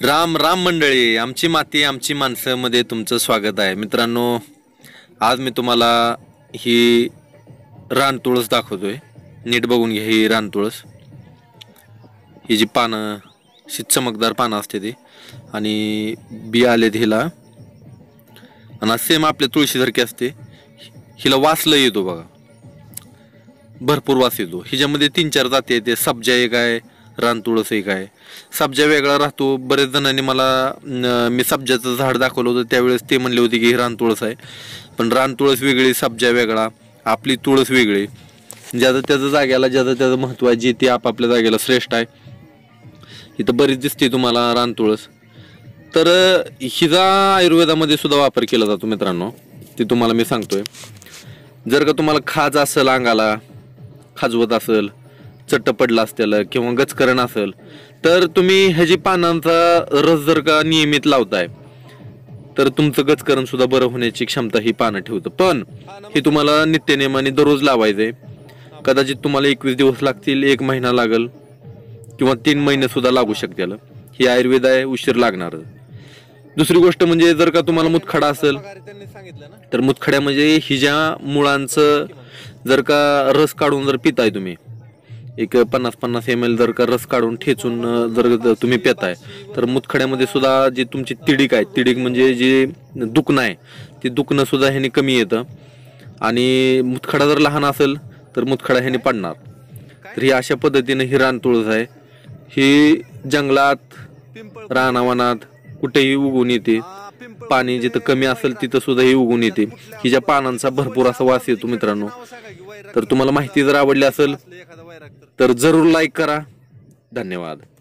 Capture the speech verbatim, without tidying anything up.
राम राम मंडळी, आमची माती आमची माणसं मध्ये तुमचं स्वागत आहे मित्रांनो। आज मी तुम्हाला ही रान तुळस दाखवतोय। नीट बघून घ्या, ही रान तुळस, ही जी पानं अशी चमकदार पानं असते ती, आणि बी आले हिला, आणि सेम आपल्या तुळशीसारखी असते। हिला वास लय येतो बघा, भरपूर वास येतो। हिच्यामध्ये तीन चार जाती आहेत, सब्जा एक आहे, रान तुळस एक आहे। सब्जा वेगळा राहतो। बरेच जणांनी मला मी सब्जाचं झाड दाखवलं होतं, त्यावेळेस ते म्हणले होते की ही रान तुळस आहे, पण रान तुळस वेगळी, सब्जा वेगळा, आपली तुळस वेगळी। ज्याचं त्याचं जाग्याला ज्याचं त्याचं महत्त्व आहे, जे ते आपापल्या जागेला श्रेष्ठ आहे। इथं बरीच दिसते तुम्हाला रान तुळस। तर हिचा आयुर्वेदामध्ये सुद्धा वापर केला जातो मित्रांनो, ते तुम्हाला मी सांगतोय। जर का तुम्हाला खाज असेल, अंगाला खाजवत असेल, चट्ट पडला असतील किंवा गचकरण असेल, तर तुम्ही ह्याची पानांचा रस जर का नियमित लावताय तर तुमचं गचकरण सुद्धा बरं होण्याची क्षमता ही पानं ठेवतं। पण हे तुम्हाला नित्यनेमाने दररोज लावायचंय। कदाचित तुम्हाला एकवीस दिवस लागतील, एक महिना लागल, किंवा तीन महिने सुद्धा लागू शकतील। ही आयुर्वेद आहे, उशीर लागणार। दुसरी गोष्ट म्हणजे जर का तुम्हाला मुतखडा असेल तर मुतखड्या म्हणजे हिच्या मुळांचं जर का रस काढून जर पिताय तुम्ही, एक पन्नास पन्नास एम एल जर का रस काढून ठेचून जर तुम्ही पिताय, तर मुतखड्यामध्ये सुद्धा जी तुमची तिडीक आहे, तिडीक म्हणजे जे दुखणं आहे, ते दुखणं सुद्धा ह्याने कमी येतं। आणि मुतखडा जर लहान असेल तर मुतखडा ह्याने पडणार। तर ही अशा पद्धतीने ही रान तुळस आहे। ही जंगलात, रानावनात कुठेही उगवून येते। पाणी जिथं कमी असेल तिथं सुद्धा ही उगवून येते। हिच्या पानांचा भरपूर असा वास येतो मित्रांनो। तर तुम्हाला माहिती जर आवडली असेल तर जरूर लाईक करा। धन्यवाद।